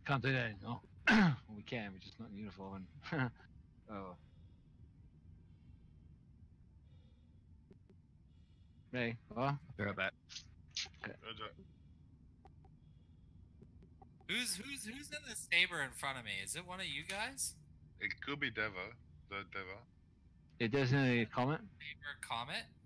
Can't do that, no. We can, we're just not in uniform. Oh. Hey, what? Be right back. Roger. Who's in the saber in front of me? Is it one of you guys? It could be Deva. The Deva. It doesn't comment? Saber Comet?